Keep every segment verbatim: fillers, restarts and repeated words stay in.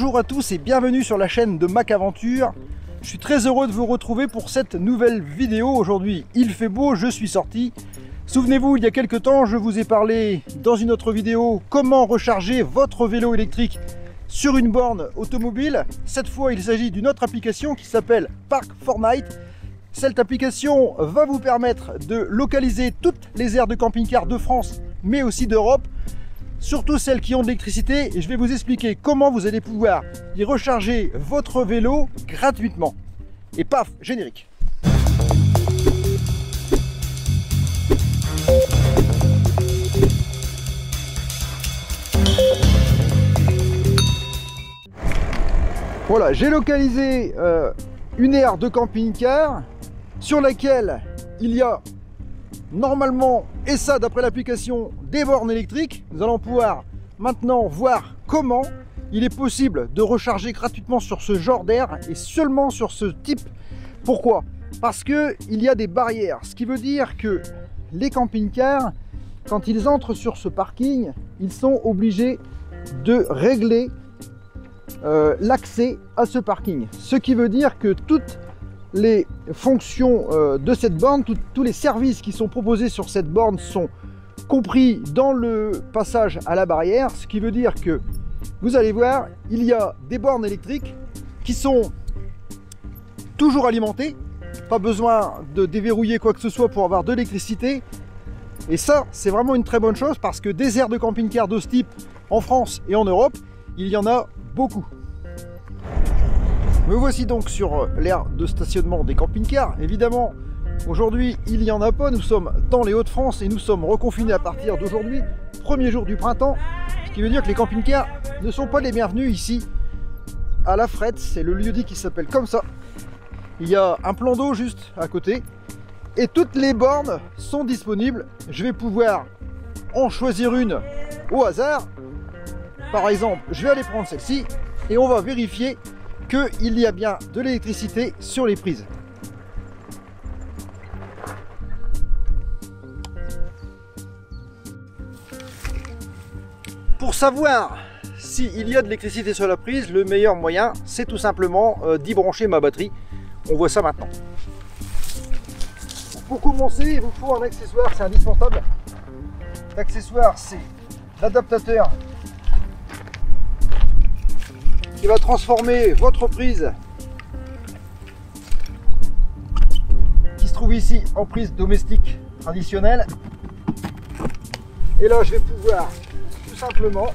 Bonjour à tous et bienvenue sur la chaîne de Mac Aventure. Je suis très heureux de vous retrouver pour cette nouvelle vidéo. Aujourd'hui, il fait beau, je suis sorti. Souvenez-vous, il y a quelques temps, je vous ai parlé dans une autre vidéo comment recharger votre vélo électrique sur une borne automobile. Cette fois, il s'agit d'une autre application qui s'appelle Park four Night. Cette application va vous permettre de localiser toutes les aires de camping-car de France, mais aussi d'Europe. Surtout celles qui ont de l'électricité, et je vais vous expliquer comment vous allez pouvoir y recharger votre vélo gratuitement. Et paf, générique. Voilà, j'ai localisé euh, une aire de camping-car sur laquelle il y a normalement, et ça d'après l'application, des bornes électriques. Nous allons pouvoir maintenant voir comment il est possible de recharger gratuitement sur ce genre d'air et seulement sur ce type. Pourquoi? Parce que il y a des barrières, ce qui veut dire que les camping-cars, quand ils entrent sur ce parking, ils sont obligés de régler euh, l'accès à ce parking. Ce qui veut dire que toutes les fonctions euh, de cette borne, tout, tous les services qui sont proposés sur cette borne sont compris dans le passage à la barrière, ce qui veut dire que vous allez voir, il y a des bornes électriques qui sont toujours alimentées, pas besoin de déverrouiller quoi que ce soit pour avoir de l'électricité, et ça c'est vraiment une très bonne chose parce que des aires de camping-car de ce type en France et en Europe, il y en a beaucoup. Me voici donc sur l'aire de stationnement des camping-cars. Évidemment, aujourd'hui, il n'y en a pas. Nous sommes dans les Hauts-de-France et nous sommes reconfinés à partir d'aujourd'hui, premier jour du printemps. Ce qui veut dire que les camping-cars ne sont pas les bienvenus ici à La Frette. C'est le lieu-dit qui s'appelle comme ça. Il y a un plan d'eau juste à côté. Et toutes les bornes sont disponibles. Je vais pouvoir en choisir une au hasard. Par exemple, je vais aller prendre celle-ci et on va vérifier qu'il y a bien de l'électricité sur les prises. Pour savoir s'il y a de l'électricité sur la prise, le meilleur moyen, c'est tout simplement euh, d'y brancher ma batterie. On voit ça maintenant. Pour commencer, il vous faut un accessoire, c'est indispensable. L'accessoire, c'est l'adaptateur qui va transformer votre prise qui se trouve ici en prise domestique traditionnelle. Et là, je vais pouvoir tout simplement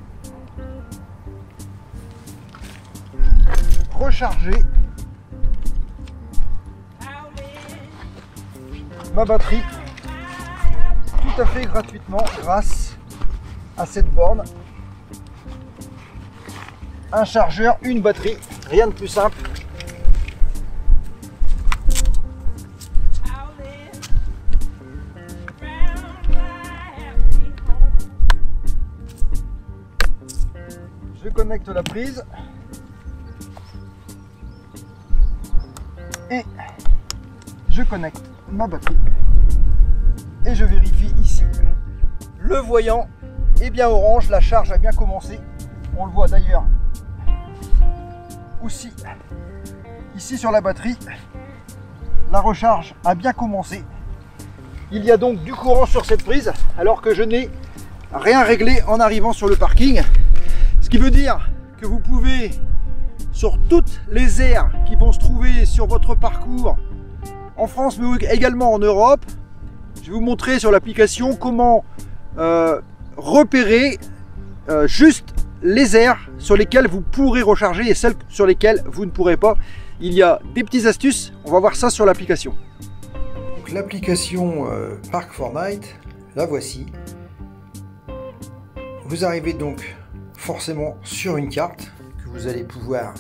recharger ma batterie tout à fait gratuitement grâce à cette borne. Un chargeur, une batterie, rien de plus simple. Je connecte la prise et je connecte ma batterie et je vérifie ici. Le voyant est bien orange, la charge a bien commencé. On le voit d'ailleurs aussi ici sur la batterie, la recharge a bien commencé. Il y a donc du courant sur cette prise alors que je n'ai rien réglé en arrivant sur le parking, ce qui veut dire que vous pouvez, sur toutes les aires qui vont se trouver sur votre parcours en France mais également en Europe, je vais vous montrer sur l'application comment euh, repérer euh, juste les aires sur lesquelles vous pourrez recharger et celles sur lesquelles vous ne pourrez pas. Il y a des petites astuces, on va voir ça sur l'application. L'application euh, Park four Night, la voici. Vous arrivez donc forcément sur une carte que vous allez pouvoir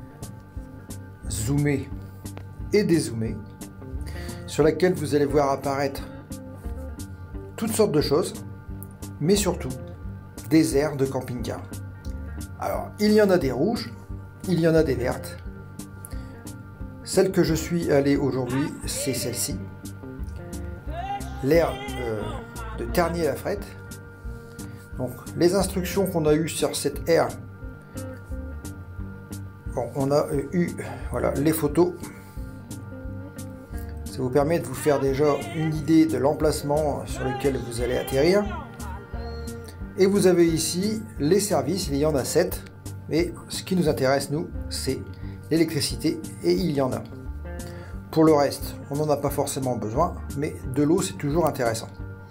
zoomer et dézoomer, sur laquelle vous allez voir apparaître toutes sortes de choses, mais surtout des aires de camping-car. Alors, il y en a des rouges, il y en a des vertes. Celle que je suis allé aujourd'hui, c'est celle-ci. L'aire euh, de Tergnier-la-Frette. Donc, les instructions qu'on a eues sur cette aire bon, on a eu voilà, les photos. Ça vous permet de vous faire déjà une idée de l'emplacement sur lequel vous allez atterrir. Et vous avez ici les services, il y en a sept. Mais ce qui nous intéresse, nous, c'est l'électricité, et il y en a. Pour le reste, on n'en a pas forcément besoin, mais de l'eau, c'est toujours intéressant.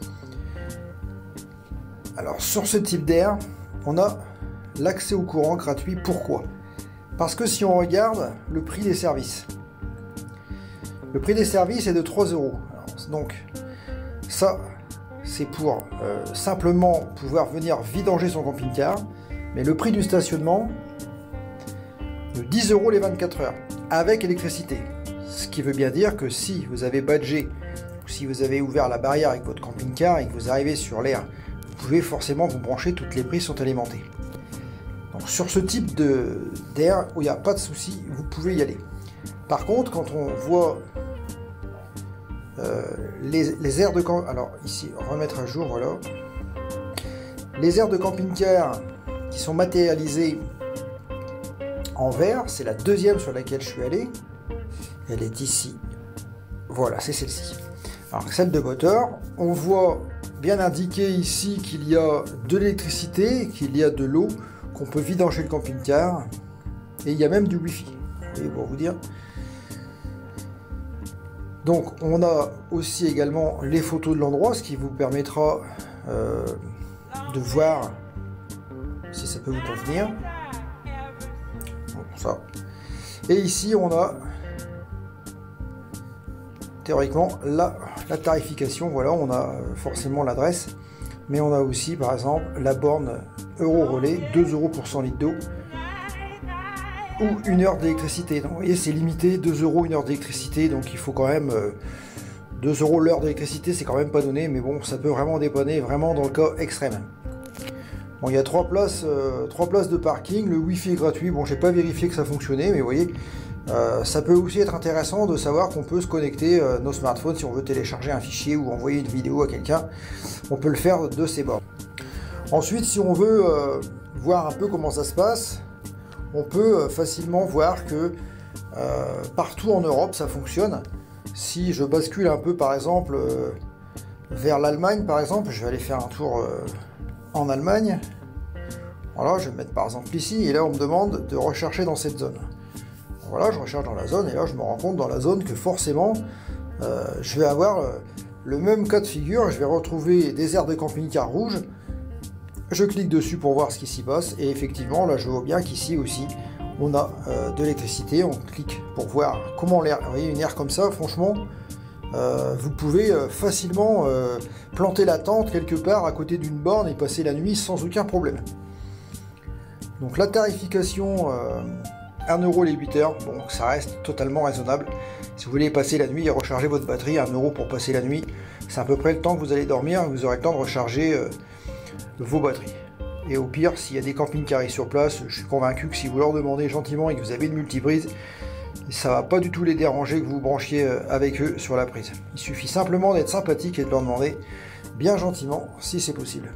Alors, sur ce type d'air, on a l'accès au courant gratuit. Pourquoi? Parce que si on regarde le prix des services, le prix des services est de trois euros. Donc, ça, c'est pour euh, simplement pouvoir venir vidanger son camping-car. Mais le prix du stationnement, de dix euros les vingt-quatre heures, avec électricité. Ce qui veut bien dire que si vous avez badgé, ou si vous avez ouvert la barrière avec votre camping-car et que vous arrivez sur l'air, vous pouvez forcément vous brancher, toutes les prises sont alimentées. Donc sur ce type d'air où il n'y a pas de souci, vous pouvez y aller. Par contre, quand on voit euh, les, les aires de camping, alors ici, remettre à jour, voilà. Les aires de camping-car qui sont matérialisées en vert, c'est la deuxième sur laquelle je suis allé. Elle est ici. Voilà, c'est celle-ci. Alors celle de moteur, on voit bien indiqué ici qu'il y a de l'électricité, qu'il y a de l'eau, qu'on peut vidanger le camping-car, et il y a même du wifi. Et pour vous dire. Donc on a aussi également les photos de l'endroit, ce qui vous permettra euh, de voir si ça peut vous convenir. Bon, ça. Et ici on a théoriquement la, la tarification. Voilà, on a forcément l'adresse, mais on a aussi par exemple la borne Euro Relais, deux euros pour cent litres d'eau, ou une heure d'électricité. Donc vous voyez, c'est limité, deux euros une heure d'électricité, donc il faut quand même euh, deux euros l'heure d'électricité, c'est quand même pas donné, mais bon, ça peut vraiment dépanner, vraiment dans le cas extrême. Bon, il y a trois places, euh, trois places de parking, le wifi est gratuit. Bon, j'ai pas vérifié que ça fonctionnait, mais vous voyez, euh, ça peut aussi être intéressant de savoir qu'on peut se connecter euh, nos smartphones si on veut télécharger un fichier ou envoyer une vidéo à quelqu'un. On peut le faire de ces bords. Ensuite, si on veut euh, voir un peu comment ça se passe, on peut euh, facilement voir que euh, partout en Europe ça fonctionne. Si je bascule un peu par exemple euh, vers l'Allemagne, par exemple, je vais aller faire un tour euh, en Allemagne. Voilà, je vais me mettre par exemple ici, et là on me demande de rechercher dans cette zone. Voilà, je recherche dans la zone, et là je me rends compte dans la zone que forcément euh, je vais avoir euh, le même cas de figure. Je vais retrouver des aires de camping-car rouges. Je clique dessus pour voir ce qui s'y passe, et effectivement là je vois bien qu'ici aussi on a euh, de l'électricité. On clique pour voir comment l'air, vous voyez, une aire comme ça, franchement euh, vous pouvez euh, facilement euh, planter la tente quelque part à côté d'une borne et passer la nuit sans aucun problème. Donc la tarification euh, un euro les huit heures, bon, ça reste totalement raisonnable. Si vous voulez passer la nuit et recharger votre batterie, un euro pour passer la nuit, c'est à peu près le temps que vous allez dormir, vous aurez le temps de recharger euh, vos batteries. Et au pire, s'il y a des camping-cars sur place, je suis convaincu que si vous leur demandez gentiment et que vous avez une multiprise, ça va pas du tout les déranger que vous branchiez avec eux sur la prise. Il suffit simplement d'être sympathique et de leur demander bien gentiment si c'est possible.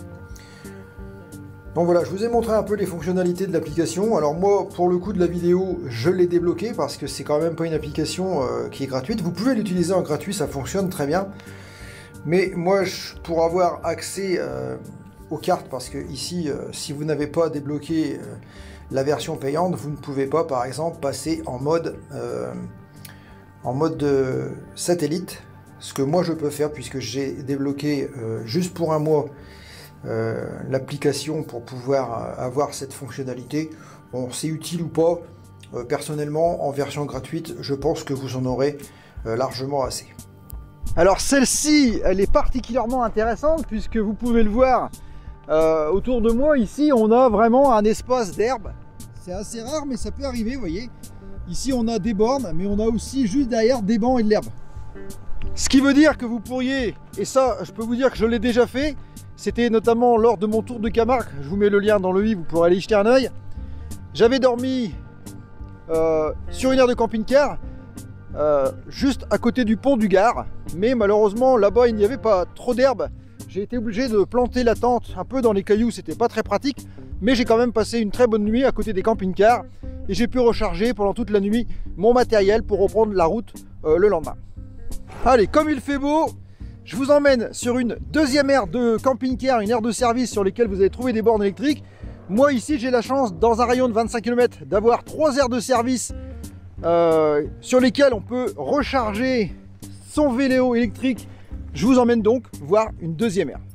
Donc voilà, je vous ai montré un peu les fonctionnalités de l'application. Alors moi, pour le coup de la vidéo, je l'ai débloqué parce que c'est quand même pas une application euh, qui est gratuite. Vous pouvez l'utiliser en gratuit, ça fonctionne très bien. Mais moi, je, pour avoir accès euh, aux cartes, parce que ici, euh, si vous n'avez pas débloqué euh, la version payante, vous ne pouvez pas, par exemple, passer en mode, euh, en mode de satellite. Ce que moi, je peux faire, puisque j'ai débloqué euh, juste pour un mois euh, l'application pour pouvoir avoir cette fonctionnalité. Bon, c'est utile ou pas, euh, personnellement, en version gratuite, je pense que vous en aurez euh, largement assez. Alors celle-ci, elle est particulièrement intéressante puisque vous pouvez le voir euh, autour de moi. Ici, on a vraiment un espace d'herbe. C'est assez rare, mais ça peut arriver, vous voyez. Ici, on a des bornes, mais on a aussi juste derrière des bancs et de l'herbe. Ce qui veut dire que vous pourriez, et ça, je peux vous dire que je l'ai déjà fait, c'était notamment lors de mon tour de Camargue. Je vous mets le lien dans le i, vous pourrez aller y jeter un œil. J'avais dormi euh, sur une aire de camping-car. Euh, juste à côté du pont du Gard, mais malheureusement là-bas il n'y avait pas trop d'herbe. J'ai été obligé de planter la tente un peu dans les cailloux, c'était pas très pratique, mais j'ai quand même passé une très bonne nuit à côté des camping-cars et j'ai pu recharger pendant toute la nuit mon matériel pour reprendre la route euh, le lendemain. Allez, comme il fait beau, je vous emmène sur une deuxième aire de camping-car, une aire de service sur lesquelles vous allez trouver des bornes électriques. Moi ici j'ai la chance, dans un rayon de vingt-cinq kilomètres, d'avoir trois aires de service euh, sur lesquelles on peut recharger son vélo électrique. Je vous emmène donc voir une deuxième aire.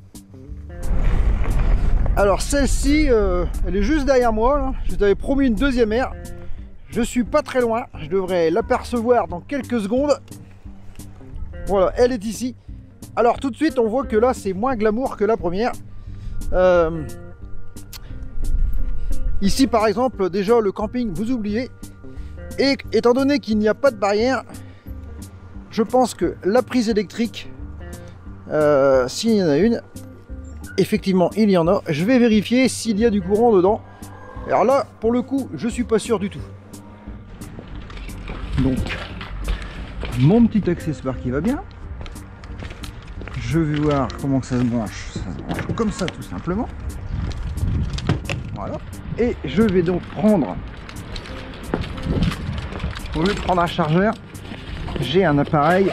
Alors celle-ci, euh, elle est juste derrière moi, là. Je vous avais promis une deuxième aire. Je suis pas très loin, je devrais l'apercevoir dans quelques secondes. Voilà, elle est ici. Alors tout de suite on voit que là c'est moins glamour que la première. Euh, ici par exemple, déjà le camping vous oubliez. Et étant donné qu'il n'y a pas de barrière, je pense que la prise électrique, euh, s'il y en a une, effectivement il y en a. Je vais vérifier s'il y a du courant dedans. Alors là pour le coup je suis pas sûr du tout. Donc mon petit accessoire qui va bien. Je vais voir comment que ça se branche. Ça se branche comme ça tout simplement. Voilà. Et je vais donc prendre, au lieu de prendre un chargeur, j'ai un appareil.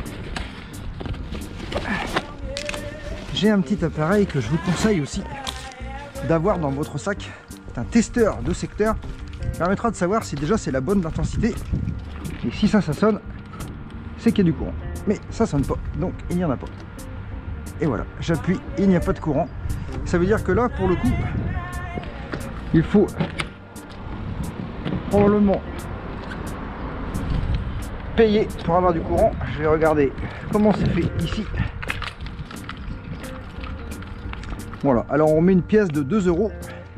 J'ai un petit appareil que je vous conseille aussi d'avoir dans votre sac. C'est un testeur de secteur qui permettra de savoir si déjà c'est la bonne intensité. Et si ça, ça sonne, c'est qu'il y a du courant. Mais ça sonne pas, donc il n'y en a pas. Et voilà, j'appuie, il n'y a pas de courant. Ça veut dire que là, pour le coup, il faut probablement payer pour avoir du courant. Je vais regarder comment c'est fait ici. Voilà, alors on met une pièce de deux euros.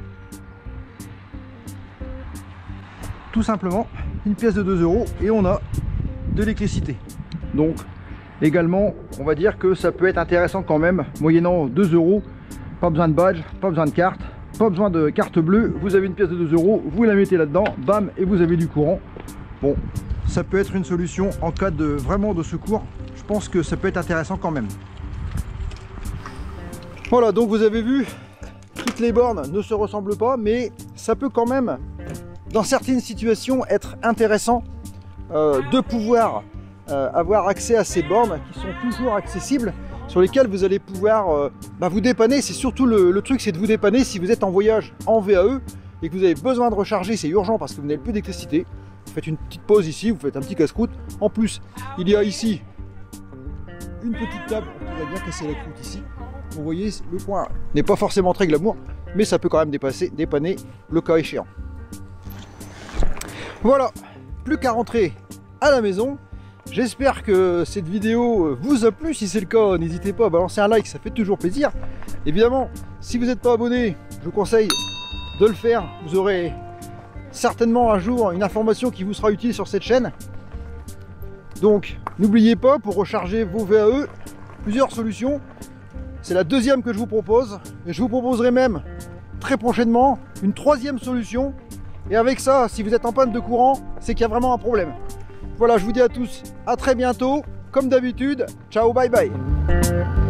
Tout simplement, une pièce de deux euros et on a de l'électricité. Donc, également, on va dire que ça peut être intéressant quand même, moyennant deux euros. Pas besoin de badge, pas besoin de carte, pas besoin de carte bleue. Vous avez une pièce de deux euros, vous la mettez là-dedans, bam, et vous avez du courant. Bon, ça peut être une solution en cas de vraiment de secours. Je pense que ça peut être intéressant quand même. Voilà, donc vous avez vu, toutes les bornes ne se ressemblent pas, mais ça peut quand même, dans certaines situations, être intéressant euh, de pouvoir euh, avoir accès à ces bornes qui sont toujours accessibles, sur lesquelles vous allez pouvoir euh, bah, vous dépanner. C'est surtout le, le truc, c'est de vous dépanner si vous êtes en voyage en V A E et que vous avez besoin de recharger, c'est urgent parce que vous n'avez plus d'électricité. Vous faites une petite pause ici, vous faites un petit casse-croûte. En plus, il y a ici une petite table, on pourrait bien casser la croûte ici. Vous voyez, le coin n'est pas forcément très glamour, mais ça peut quand même dépasser, dépanner le cas échéant. Voilà, plus qu'à rentrer à la maison. J'espère que cette vidéo vous a plu. Si c'est le cas, n'hésitez pas à balancer un like, ça fait toujours plaisir. Évidemment, si vous n'êtes pas abonné, je vous conseille de le faire. Vous aurez certainement un jour une information qui vous sera utile sur cette chaîne. Donc, n'oubliez pas, pour recharger vos V A E, plusieurs solutions. C'est la deuxième que je vous propose. Et je vous proposerai même très prochainement une troisième solution. Et avec ça, si vous êtes en panne de courant, c'est qu'il y a vraiment un problème. Voilà, je vous dis à tous à très bientôt. Comme d'habitude, ciao, bye bye.